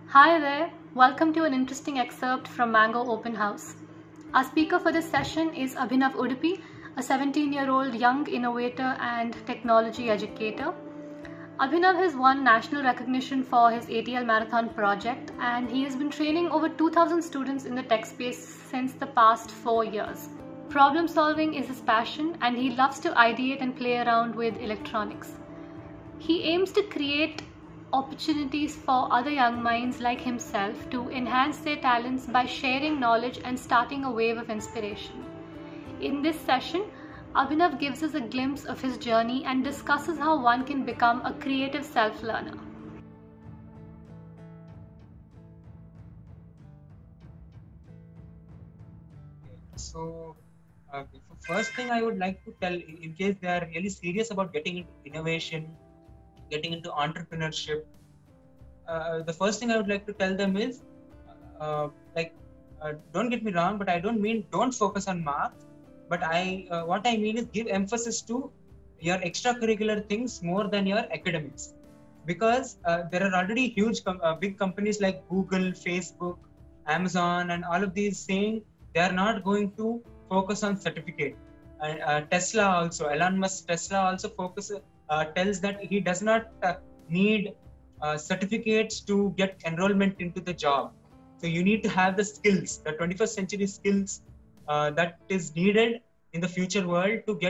Hi there, welcome to an interesting excerpt from Mango Open House. Our speaker for this session is Abhinav Udupi, a 17-year-old young innovator and technology educator. Abhinav has won national recognition for his ATL Marathon project, and he has been training over 2,000 students in the tech space since the past 4 years. Problem solving is his passion, and he loves to ideate and play around with electronics. He aims to create opportunities for other young minds like himself to enhance their talents by sharing knowledge and starting a wave of inspiration. In this session, Abhinav gives us a glimpse of his journey and discusses how one can become a creative self-learner. So, first thing I would like to tell, in case they are really serious about getting into innovation, getting into entrepreneurship, the first thing I would like to tell them is, don't get me wrong, but I don't mean don't focus on marks, but what I mean is give emphasis to your extracurricular things more than your academics, because there are already big companies like Google, Facebook, Amazon, and all of these saying they are not going to focus on certificate. And Tesla also, Elon Musk, Tesla also tells that he does not need certificates to get enrollment into the job. So you need to have the skills, the 21st century skills that is needed in the future world to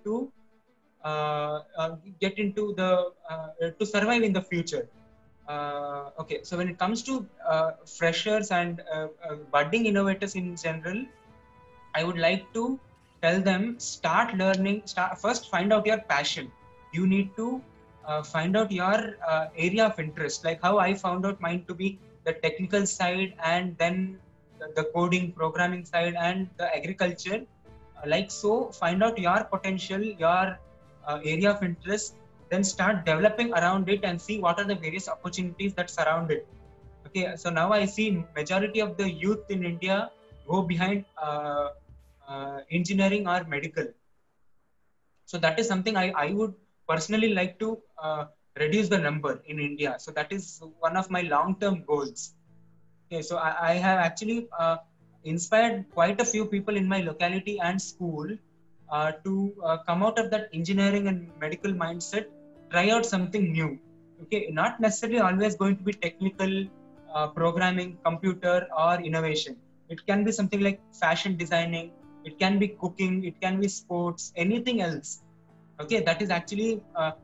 to survive in the future. Okay, so when it comes to freshers and budding innovators in general, I would like to tell them first find out your passion. You need to find out your area of interest, like how I found out mine to be the technical side, and then the coding programming side, and the agriculture. Like so, find out your potential, your area of interest, then start developing around it and see what are the various opportunities that surround it. Okay, so now I see majority of the youth in India go behind engineering or medical. So that is something I would personally like to reduce the number in India. So that is one of my long-term goals. Okay, so I have actually inspired quite a few people in my locality and school to come out of that engineering and medical mindset, try out something new. Okay, not necessarily always going to be technical, programming, computer, or innovation. It can be something like fashion designing, it can be cooking, it can be sports, anything else. Okay, that is actually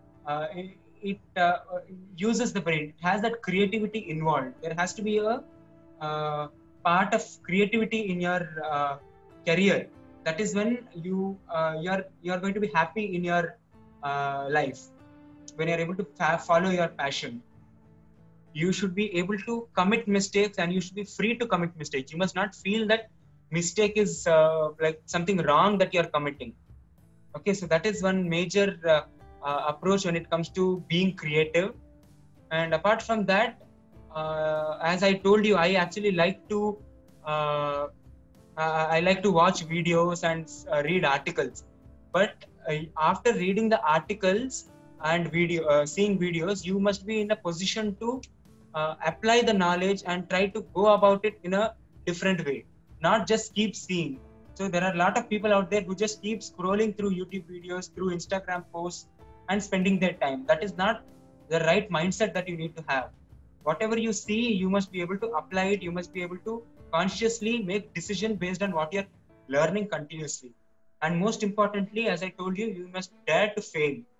it uses the brain. It has that creativity involved. There has to be a part of creativity in your career. That is when you're going to be happy in your life, when you're able to follow your passion. You should be able to commit mistakes, and you should be free to commit mistakes. You must not feel that mistake is like something wrong that you're committing. Okay, so that is one major approach when it comes to being creative. And apart from that, as I told you, I actually like to watch videos and read articles. But after reading the articles and seeing videos, you must be in a position to apply the knowledge and try to go about it in a different way, not just keep seeing. So there are a lot of people out there who just keep scrolling through YouTube videos, through Instagram posts, and spending their time. That is not the right mindset that you need to have. Whatever you see, you must be able to apply it. You must be able to consciously make decision based on what you're learning continuously. And most importantly, as I told you, you must dare to fail.